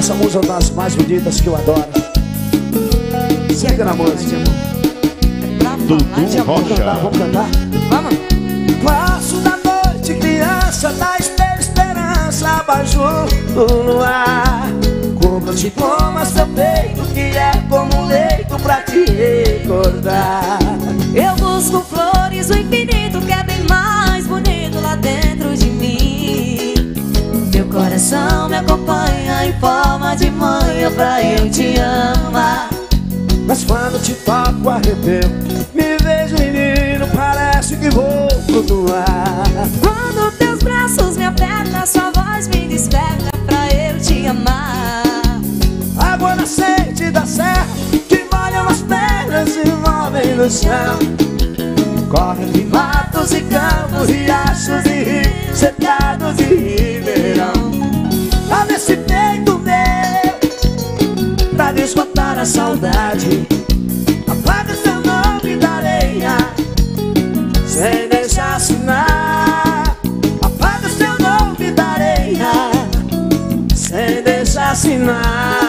Essa música é uma das mais bonitas que eu adoro. Chega na música. Dudu Rocha. Vamos cantar? Vamos. Passo da noite, criança, da esperança, abajur no ar. Cubro-te como seu peito, que é como um leito pra te recordar. Eu busco flores, o infinito que é bem mais bonito lá dentro de mim. Meu coração me acompanha em forma de manha pra eu te amar. Mas quando te toco arrepio, me vejo menino, parece que vou flutuar. Quando teus braços me apertam, sua voz me desperta pra eu te amar. Água nascente da serra, que molham as pernas e movem no chão. Correm de matos e campos, riachos e rios, cercados de ribeirão. Tá nesse peito meu, pra descontar a saudade. Apaga seu nome da areia, sem deixar assinar. Apaga seu nome da areia, sem deixar assinar.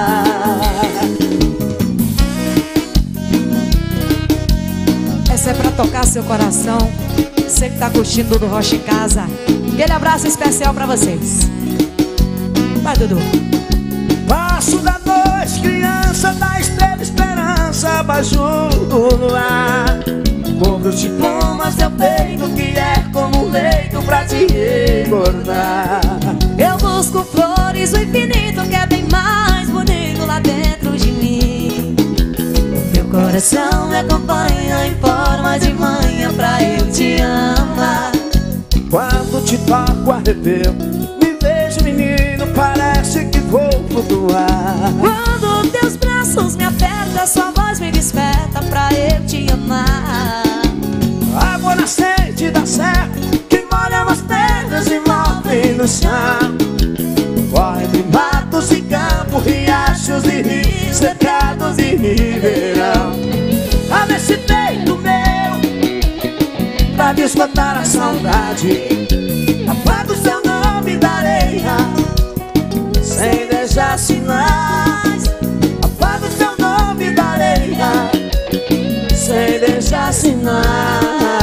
Essa é pra tocar seu coração. Você que tá curtindo do Rocha em casa. Aquele abraço especial pra vocês. Vai, Dudu. Passo da noite, criança, da estrela esperança, abajur no ar. Cubro-te como seu peito, que é como um leito pra te recordar. Eu busco flores, o infinito que é bem mais bonito lá dentro de mim. Meu coração me acompanha em forma de manha pra eu te amar. Quando te toco arrepio, me vejo menino, parece que vou flutuar. Quando teus braços me apertam, sua voz me desperta pra eu te amar. Água nascente da serra, que molha as pernas e move no chão. Corre de matos e campos, riachos e rios, cercados de ribeirão. Ah, nesse peito meu, pra descontar a saudade. Apaga o seu nome da areia, sem deixar sinais. Apaga o seu nome da areia, sem deixar sinais.